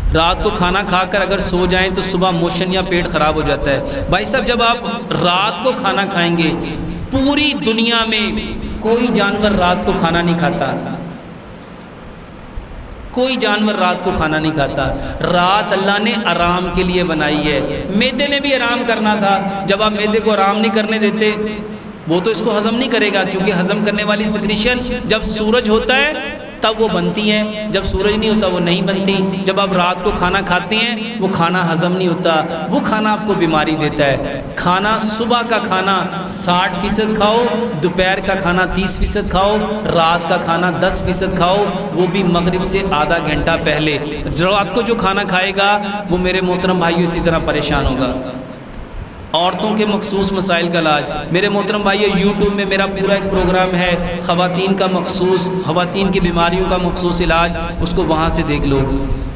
رات کو کھانا کھا کر اگر سو جائیں تو صبح موشن یا پیٹ خراب ہو جاتا ہے۔ بھائی صاحب جب آپ رات کو کھانا کھائیں گے، پوری دنیا میں کوئی جانور رات کو کھانا نہیں کھاتا، کوئی جانور رات کو کھانا نہیں کھاتا۔ رات اللہ نے آرام کے لیے بنائی ہے۔ معدے نے بھی آرام کرنا تھا، جب آپ معدے کو آرام نہیں کرنے دیتے وہ تو اس کو ہضم نہیں کرے گا، کیونکہ ہضم کرنے والی سیکریشن جب سورج ہوتا ہے تب وہ بنتی ہیں، جب سورج نہیں ہوتا وہ نہیں بنتی۔ جب آپ رات کو کھانا کھاتے ہیں وہ کھانا ہضم نہیں ہوتا، وہ کھانا آپ کو بیماری دیتا ہے۔ کھانا صبح کا کھانا 60% کھاؤ، دوپہر کا کھانا 30% کھاؤ، رات کا کھانا 10% کھاؤ، وہ بھی مغرب سے آدھا گھنٹہ پہلے۔ رات کو جو کھانا کھائے گا وہ میرے محترم بھائیوں اسی طرح پریشان ہوگا۔ عورتوں کے مخصوص مسائل کا علاج، میرے محترم بھائیو یوٹیوب میں میرا پورا ایک پروگرام ہے خواتین کا مخصوص، خواتین کی بیماریوں کا مخصوص علاج، اس کو وہاں سے دیکھ لو۔